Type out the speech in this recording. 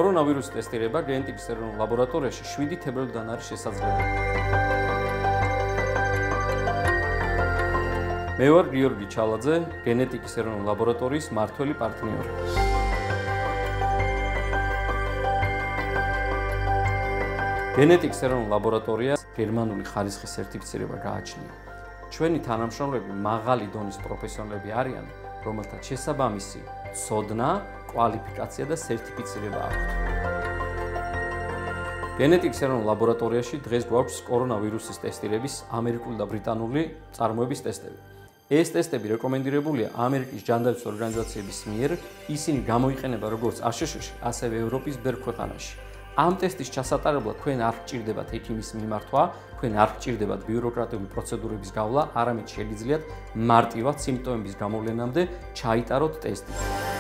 კორონავირუსის ტესტირება გენეტიკის ეროვნულ ლაბორატორიაში 7 თებერვლიდან არის შესაძლებელი. მე ვარ გიორგი ჩალაძე, გენეტიკის ეროვნული ლაბორატორიის მმართველი პარტნიორი. გენეტიკის ეროვნულ ლაბორატორიას გერმანული ხარისხის სერტიფიცირება გააჩნია. ჩვენი თანამშრომლები მაღალი დონის პროფესიონალები არიან, რომელთაც შესაბამისი ცოდნა, კვალიფიკაცია და სერტიფიცირება აქვთ. გენეტიკის ეროვნულ ლაბორატორიაში დღეს გვაქვს კორონავირუსის ტესტირების ამერიკული და ბრიტანული წარმოების ტესტები. ეს ტესტები რეკომენდირებულია ამერიკის ჯანდაცვის ორგანიზაციების მიერ, ისინი გამოიყენება როგორც აშშ-ში, ასევე ევროპის ბევრ ქვეყანაში. ამ ტესტის ჩასატარებლად თქვენ არ გჭირდებათ ექიმის მიმართვა, თქვენ არ გჭირდებათ ბიუროკრატიული პროცედურების გავლა, არამედ შეგიძლიათ მარტივად სიმპტომების გამოვლენამდე ჩაიტაროთ ტესტი.